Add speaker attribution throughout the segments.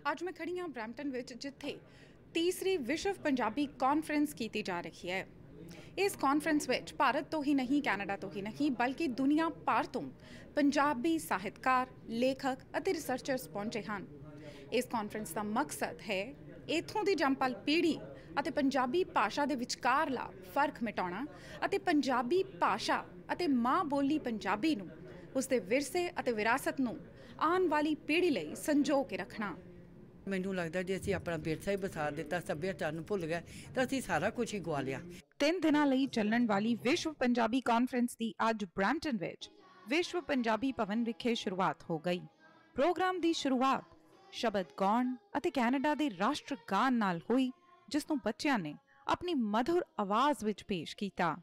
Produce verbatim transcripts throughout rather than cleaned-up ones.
Speaker 1: ਅੱਜ मैं खड़ी हाँ ब्रैम्पटन विच जिथे तीसरी विश्व पंजाबी कॉन्फ्रेंस की जा रही है। इस कॉन्फ्रेंस विच भारत तो ही नहीं, कैनेडा तो ही नहीं, बल्कि दुनिया भर तो पंजाबी ਸਾਹਿਤਕਾਰ, ਲੇਖਕ ਅਤੇ ਰਿਸਰਚਰਸ ਪਹੁੰਚੇ ਹਨ। ਇਸ ਕੌਨਫਰੰਸ ਦਾ ਮਕਸਦ ਹੈ ਇੱਥੋਂ ਦੀ ਜੰਮਪਲ ਪੀੜ੍ਹੀ ਅਤੇ ਪੰਜਾਬੀ ਭਾਸ਼ਾ ਦੇ ਵਿਚਕਾਰਲਾ ਫਰਕ ਮਿਟਾਉਣਾ ਅਤੇ ਪੰਜਾਬੀ ਭਾਸ਼ਾ ਅਤੇ ਮਾਂ ਬੋਲੀ ਪੰਜਾਬੀ ਨੂੰ ਉਸਦੇ ਵਿਰਸੇ ਅਤੇ ਵਿਰਾਸਤ ਨੂੰ ਆਉਣ ਵਾਲੀ ਪੀੜ੍ਹੀ ਲਈ ਸੰਜੋ ਕੇ ਰੱਖਣਾ।
Speaker 2: ਮੈਨੂੰ ਲੱਗਦਾ ਜੇ ਅਸੀਂ ਆਪਣਾ ਵਿਰਸਾ ਹੀ ਵਸਾ ਦਿੱਤਾ, ਸੱਭਿਆਚਾਰ ਨੂੰ ਭੁੱਲ ਗਏ ਤਾਂ ਅਸੀਂ ਸਾਰਾ ਕੁਝ ਹੀ ਗਵਾ ਲਿਆ।
Speaker 1: ਤਿੰਨ ਦਿਨਾਂ ਲਈ ਚੱਲਣ ਵਾਲੀ ਵਿਸ਼ਵ ਪੰਜਾਬੀ ਕਾਨਫਰੰਸ ਦੀ ਅੱਜ ਬ੍ਰੈਂਪਟਨ ਵਿੱਚ ਵਿਸ਼ਵ ਪੰਜਾਬੀ ਭਵਨ ਵਿਖੇ ਸ਼ੁਰੂਆਤ ਹੋ ਗਈ। ਪ੍ਰੋਗਰਾਮ ਦੀ ਸ਼ੁਰੂਆਤ ਸ਼ਬਦ ਗਾਉਣ ਅਤੇ ਕੈਨੇਡਾ ਦੇ ਰਾਸ਼ਟਰ ਗਾਨ ਨਾਲ ਹੋਈ, ਜਿਸ ਨੂੰ ਬੱਚਿਆਂ ਨੇ ਆਪਣੀ ਮਧੁਰ ਆਵਾਜ਼ ਵਿੱਚ ਪੇਸ਼ ਕੀਤਾ।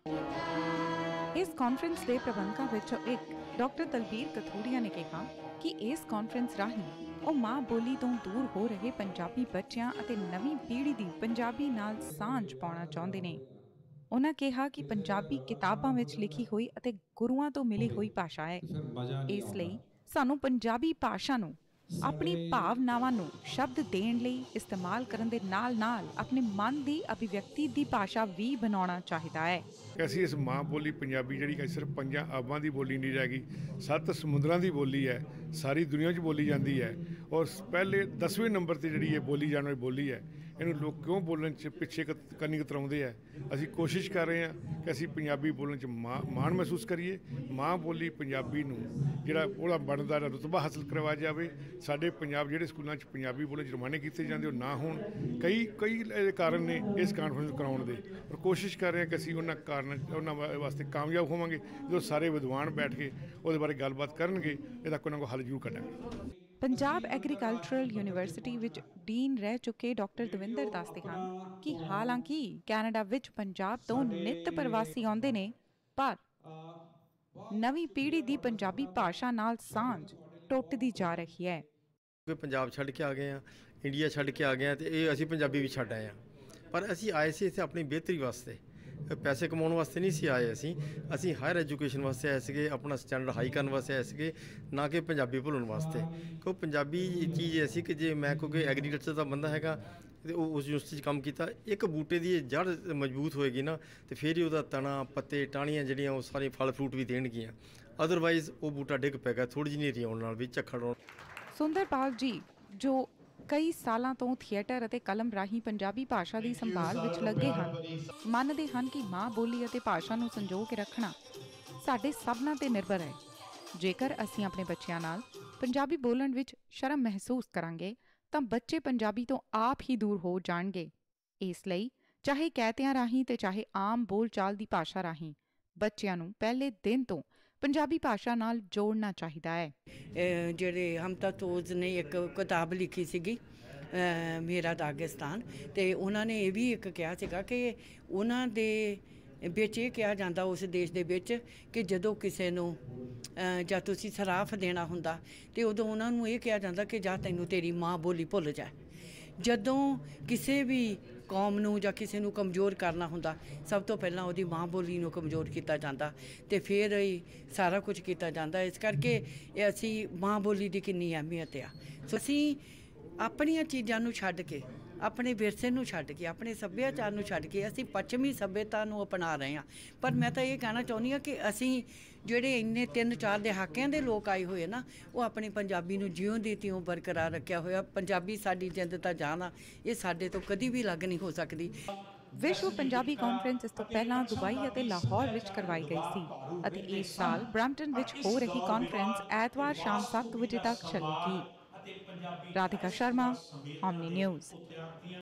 Speaker 1: ਇਸ ਕਾਨਫਰੰਸ ਦੇ ਪ੍ਰਬੰਧਕਾਂ ਵਿੱਚੋਂ ਇੱਕ ਡਾਕਟਰ ਦਲਬੀਰ ਕਥੂਰੀਆ ਨੇ ਕਿਹਾ ਕਿ ਇਸ ਕਾਨਫਰੰਸ ਰਾਹੀਂ ਉਹ ਮਾਂ ਬੋਲੀ ਤੋਂ ਦੂਰ ਹੋ ਰਹੇ ਪੰਜਾਬੀ ਬੱਚਿਆਂ ਅਤੇ ਨਵੀਂ ਪੀੜ੍ਹੀ ਦੀ ਪੰਜਾਬੀ ਨਾਲ ਸਾਂਝ ਪਾਉਣਾ ਚਾਹੁੰਦੇ ਨੇ। ਉਹਨਾਂ ਕਿਹਾ ਕਿ ਪੰਜਾਬੀ ਕਿਤਾਬਾਂ ਵਿੱਚ ਲਿਖੀ ਹੋਈ ਅਤੇ ਗੁਰੂਆਂ ਤੋਂ ਮਿਲੀ ਹੋਈ ਭਾਸ਼ਾ ਹੈ। ਇਸ ਲਈ ਸਾਨੂੰ ਪੰਜਾਬੀ ਭਾਸ਼ਾ ਨੂੰ ਆਪਣੀ ਭਾਵਨਾਵਾਂ ਨੂੰ ਸ਼ਬਦ ਦੇਣ ਲਈ ਇਸਤੇਮਾਲ ਕਰਨ ਦੇ ਨਾਲ ਨਾਲ ਆਪਣੇ ਮਨ ਦੀ ਅਭਿਵਿਅਕਤੀ ਦੀ ਭਾਸ਼ਾ ਵੀ ਬਣਾਉਣਾ ਚਾਹੀਦਾ ਹੈ।
Speaker 3: ਅਸੀਂ ਇਸ ਮਾਂ ਬੋਲੀ ਪੰਜਾਬੀ ਜਿਹੜੀ ਸਿਰਫ ਪੰਜਾਂ ਆਬਾਂ ਦੀ ਬੋਲੀ ਨਹੀਂ ਰਹਿ ਗਈ, ਸੱਤ ਸਮੁੰਦਰਾਂ ਦੀ ਬੋਲੀ ਹੈ, ਸਾਰੀ ਦੁਨੀਆ 'ਚ ਬੋਲੀ ਜਾਂਦੀ ਹੈ ਔਰ ਪਹਿਲੇ ਦਸਵੇਂ ਨੰਬਰ 'ਤੇ ਜਿਹੜੀ ਇਹ ਬੋਲੀ ਜਾਣ ਵਾਲੀ ਬੋਲੀ ਹੈ। ਇਹਨੂੰ ਲੋਕ ਕਿਉਂ ਬੋਲਣ 'ਚ ਪਿੱਛੇ ਕੰਨੀ ਕਤਰਾਉਂਦੇ ਆ? ਅਸੀਂ ਕੋਸ਼ਿਸ਼ ਕਰ ਰਹੇ ਹਾਂ ਕਿ ਅਸੀਂ ਪੰਜਾਬੀ ਬੋਲਣ 'ਚ ਮਾਣ ਮਾਣ ਮਹਿਸੂਸ ਕਰੀਏ। ਮਾਂ ਬੋਲੀ ਪੰਜਾਬੀ ਨੂੰ ਜਿਹੜਾ ਉਹਦਾ ਬਣਦਾ ਰੁਤਬਾ ਹਾਸਲ ਕਰਵਾਇਆ ਜਾਵੇ। ਸਾਡੇ ਪੰਜਾਬ ਜਿਹੜੇ ਸਕੂਲਾਂ 'ਚ ਪੰਜਾਬੀ ਬੋਲਣ 'ਚ ਰਵਾਨੇ ਕੀਤੇ ਜਾਂਦੇ ਉਹ ਨਾ ਹੋਣ। ਕਈ ਕਈ ਕਾਰਨ ਨੇ ਇਸ ਕਾਨਫਰੰਸ ਕਰਾਉਣ ਦੇ, ਪਰ ਕੋਸ਼ਿਸ਼ ਕਰ ਰਹੇ ਹਾਂ ਕਿ ਅਸੀਂ ਉਹਨਾਂ ਕਾਰਨ ਉਹਨਾਂ ਵਾਸਤੇ ਕਾਮਯਾਬ ਹੋਵਾਂਗੇ। ਜਦੋਂ ਸਾਰੇ ਵਿਦਵਾਨ ਬੈਠ ਕੇ ਉਹਦੇ ਬਾਰੇ ਗੱਲਬਾਤ ਕਰਨਗੇ, ਇਹਦਾ ਕੋਈ ਨਾ ਕੋਈ ਹੱਲ ਜ਼ਰੂਰ ਕੱਢਾਂਗੇ।
Speaker 1: ਪੰਜਾਬ ਐਗਰੀਕਲਚਰਲ ਯੂਨੀਵਰਸਿਟੀ ਵਿੱਚ ਡੀਨ ਰਹਿ ਚੁੱਕੇ ਡਾਕਟਰ ਦਵਿੰਦਰ ਦੱਸਦੇ ਹਨ ਕਿ ਹਾਲਾਂਕਿ ਕੈਨੇਡਾ ਵਿੱਚ ਪੰਜਾਬ ਤੋਂ ਨਿੱਤ ਪ੍ਰਵਾਸੀ ਆਉਂਦੇ ਨੇ, ਪਰ ਨਵੀਂ ਪੀੜ੍ਹੀ ਦੀ ਪੰਜਾਬੀ ਭਾਸ਼ਾ ਨਾਲ ਸਾਂਝ ਟੁੱਟਦੀ ਜਾ ਰਹੀ ਹੈ।
Speaker 4: ਪੰਜਾਬ ਛੱਡ ਕੇ ਆ ਗਏ ਹਾਂ, ਇੰਡੀਆ ਛੱਡ ਕੇ ਆ ਗਏ ਹਾਂ ਅਤੇ ਇਹ ਅਸੀਂ ਪੰਜਾਬੀ ਵੀ ਛੱਡ ਆਏ ਹਾਂ। ਪਰ ਅਸੀਂ ਆਏ ਸੀ ਇੱਥੇ ਆਪਣੀ ਬਿਹਤਰੀ ਵਾਸਤੇ, ਪੈਸੇ ਕਮਾਉਣ ਵਾਸਤੇ ਨਹੀਂ ਸੀ ਆਏ। ਅਸੀਂ ਅਸੀਂ ਹਾਇਰ ਐਜੂਕੇਸ਼ਨ ਵਾਸਤੇ ਆਏ ਸੀਗੇ, ਆਪਣਾ ਸਟੈਂਡਰਡ ਹਾਈ ਕਰਨ ਵਾਸਤੇ ਆਏ ਸੀਗੇ, ਨਾ ਕਿ ਪੰਜਾਬੀ ਭੁੱਲਣ ਵਾਸਤੇ। ਕਿਉਂ ਪੰਜਾਬੀ ਚੀਜ਼ ਐਸੀ ਕਿ ਜੇ ਮੈਂ ਕਿਉਂਕਿ ਐਗਰੀਕਲਚਰ ਦਾ ਬੰਦਾ ਹੈਗਾ ਅਤੇ ਉਹ ਉਸ ਯੂਨੀਵਰਸਿਟੀ 'ਚ ਕੰਮ ਕੀਤਾ, ਇੱਕ ਬੂਟੇ ਦੀ ਜੜ੍ਹ ਮਜ਼ਬੂਤ ਹੋਏਗੀ ਨਾ ਅਤੇ ਫਿਰ ਹੀ ਉਹਦਾ ਤਣਾ, ਪੱਤੇ, ਟਾਹਣੀਆਂ ਜਿਹੜੀਆਂ ਉਹ ਸਾਰੇ ਫਲ ਫਰੂਟ ਵੀ ਦੇਣਗੀਆਂ। ਅਦਰਵਾਈਜ਼ ਉਹ ਬੂਟਾ ਡਿੱਗ ਪਏਗਾ ਥੋੜ੍ਹੀ ਜਿਹੀ ਹਨੇਰੀ ਆਉਣ ਨਾਲ ਵੀ, ਝੱਖੜ ਆਉਣ।
Speaker 1: ਸੁੰਦਰਪਾਲ ਜੀ ਜੋ ਕਈ ਸਾਲਾਂ ਤੋਂ ਥੀਏਟਰ ਅਤੇ ਕਲਮ ਰਾਹੀਂ ਪੰਜਾਬੀ ਭਾਸ਼ਾ ਦੀ ਸੰਭਾਲ ਵਿੱਚ ਲੱਗੇ ਹਨ, ਮੰਨਦੇ ਹਨ ਕਿ ਮਾਂ ਬੋਲੀ ਅਤੇ ਭਾਸ਼ਾ ਨੂੰ ਸੰਜੋ ਕੇ ਰੱਖਣਾ ਸਾਡੇ ਸਭਨਾਂ 'ਤੇ ਨਿਰਭਰ ਹੈ। ਜੇਕਰ ਅਸੀਂ ਆਪਣੇ ਬੱਚਿਆਂ ਨਾਲ ਪੰਜਾਬੀ ਬੋਲਣ ਵਿੱਚ ਸ਼ਰਮ ਮਹਿਸੂਸ ਕਰਾਂਗੇ ਤਾਂ ਬੱਚੇ ਪੰਜਾਬੀ ਤੋਂ ਆਪ ਹੀ ਦੂਰ ਹੋ ਜਾਣਗੇ। ਇਸ ਲਈ ਚਾਹੇ ਕਹਿਤਿਆਂ ਰਾਹੀਂ ਤੇ ਚਾਹੇ ਆਮ ਬੋਲਚਾਲ ਦੀ ਭਾਸ਼ਾ ਰਾਹੀਂ ਬੱਚਿਆਂ ਨੂੰ ਪਹਿਲੇ ਦਿਨ ਤੋਂ ਪੰਜਾਬੀ ਭਾਸ਼ਾ ਨਾਲ ਜੋੜਨਾ ਚਾਹੀਦਾ ਹੈ।
Speaker 2: ਜਿਹੜੇ ਹਮਤਾ ਤੋਜ਼ ਨੇ ਇੱਕ ਕਿਤਾਬ ਲਿਖੀ ਸੀਗੀ ਮੇਰਾ ਦਾਗਿਸਤਾਨ, ਅਤੇ ਉਹਨਾਂ ਨੇ ਇਹ ਵੀ ਇੱਕ ਕਿਹਾ ਸੀਗਾ ਕਿ ਉਹਨਾਂ ਦੇ ਵਿੱਚ ਇਹ ਕਿਹਾ ਜਾਂਦਾ ਉਸ ਦੇਸ਼ ਦੇ ਵਿੱਚ ਕਿ ਜਦੋਂ ਕਿਸੇ ਨੂੰ ਜਾਂ ਤੁਸੀਂ ਸਰਾਫ ਦੇਣਾ ਹੁੰਦਾ ਅਤੇ ਉਦੋਂ ਉਹਨਾਂ ਨੂੰ ਇਹ ਕਿਹਾ ਜਾਂਦਾ ਕਿ ਜਾਂ ਤੈਨੂੰ ਤੇਰੀ ਮਾਂ ਬੋਲੀ ਭੁੱਲ ਜਾਏ। ਜਦੋਂ ਕਿਸੇ ਵੀ ਕੌਮ ਨੂੰ ਜਾਂ ਕਿਸੇ ਨੂੰ ਕਮਜ਼ੋਰ ਕਰਨਾ ਹੁੰਦਾ, ਸਭ ਤੋਂ ਪਹਿਲਾਂ ਉਹਦੀ ਮਾਂ ਬੋਲੀ ਨੂੰ ਕਮਜ਼ੋਰ ਕੀਤਾ ਜਾਂਦਾ ਅਤੇ ਫਿਰ ਹੀ ਸਾਰਾ ਕੁਝ ਕੀਤਾ ਜਾਂਦਾ। ਇਸ ਕਰਕੇ ਇਹ ਅਸੀਂ ਮਾਂ ਬੋਲੀ ਦੀ ਕਿੰਨੀ ਅਹਿਮੀਅਤ ਆ। ਸੋ ਅਸੀਂ ਆਪਣੀਆਂ ਚੀਜ਼ਾਂ ਨੂੰ ਛੱਡ ਕੇ, ਆਪਣੇ ਵਿਰਸੇ ਨੂੰ ਛੱਡ ਕੇ, ਆਪਣੇ ਸੱਭਿਆਚਾਰ ਨੂੰ ਛੱਡ ਕੇ ਅਸੀਂ ਪੱਛਮੀ ਸੱਭਿਅਤਾ ਨੂੰ ਅਪਣਾ ਰਹੇ ਹਾਂ। ਪਰ ਮੈਂ ਤਾਂ ਇਹ ਕਹਿਣਾ ਚਾਹੁੰਦੀ ਹਾਂ ਕਿ ਅਸੀਂ ਜਿਹੜੇ ਇੰਨੇ ਤਿੰਨ ਚਾਰ ਦਹਾਕਿਆਂ ਦੇ ਲੋਕ ਆਏ ਹੋਏ ਨਾ, ਉਹ ਆਪਣੀ ਪੰਜਾਬੀ ਨੂੰ ਜਿਉਂ ਦੀ ਤਿਉਂ ਬਰਕਰਾਰ ਰੱਖਿਆ ਹੋਇਆ। ਪੰਜਾਬੀ ਸਾਡੀ ਜਿੰਦ ਤਾਂ ਜਾਨ ਆ, ਇਹ ਸਾਡੇ ਤੋਂ ਕਦੀ ਵੀ ਅਲੱਗ ਨਹੀਂ ਹੋ ਸਕਦੀ।
Speaker 1: ਵਿਸ਼ਵ ਪੰਜਾਬੀ ਕਾਨਫਰੰਸ ਇਸ ਤੋਂ ਪਹਿਲਾਂ ਦੁਬਈ ਅਤੇ ਲਾਹੌਰ ਵਿੱਚ ਕਰਵਾਈ ਗਈ ਸੀ ਅਤੇ ਇਸ ਸਾਲ ਬ੍ਰੈਂਪਟਨ ਵਿੱਚ ਹੋ ਰਹੀ ਕਾਨਫਰੰਸ ਐਤਵਾਰ ਸ਼ਾਮ ਸੱਤ ਵਜੇ ਤੱਕ ਚੱਲੇਗੀ। Radhika Sharma, Omni news.